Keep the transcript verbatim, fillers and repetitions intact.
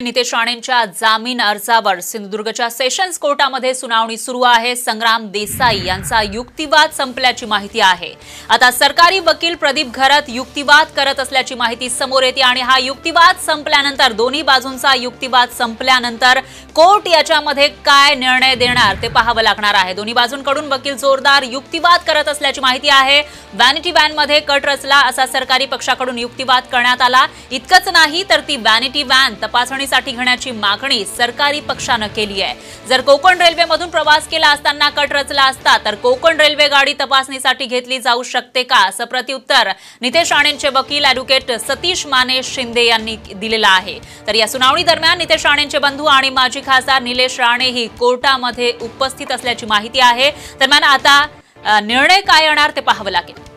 नितेश राणेंच्या जामीन अर्जावर सिंधुदुर्गच्या सेशन्स कोर्टामध्ये सुनावणी सुरू आहे। संग्राम देसाई यांचा युक्तिवाद संपल्याची माहिती आहे। आता सरकारी वकील प्रदीप घरत युक्तिवाद करत असल्याची माहिती समोर येते आणि हा युक्तिवाद संपल्यानंतर दोन्ही बाजूंचा युक्तिवाद संपल्यानंतर कोर्ट याच्यामध्ये काय निर्णय देणार ते पाहावं लागणार आहे। दोन्ही बाजूंकडून वकील जोरदार युक्तिवाद करत असल्याची माहिती आहे। व्हॅनिटी व्हॅनमध्ये कट रचला असा सरकारी पक्षाकडून युक्तिवाद करण्यात आला। इतकंच नाही तर ती व्हॅनिटी व्हॅन तपासणी साठी घेण्याची मागणी सरकारी पक्षाने केली आहे। जर कोकण रेल्वेमधून प्रवास केला असताना कट रचला असता तर कोकण रेल्वे गाडी तपासणीसाठी घेतली जाऊ शकते का असं प्रत्युत्तर नितेश राणेंचे वकील ॲडव्होकेट सतीश माने शिंदे यांनी दिलेलं आहे। तर या सुनावणी दरम्यान नितेश राणेंचे बंधू आणि माजी खासदार निलेश राणे ही कोर्टामध्ये उपस्थित असल्याची माहिती आहे। दरम्यान आता निर्णय काय येणार ते पाहावं लागेल।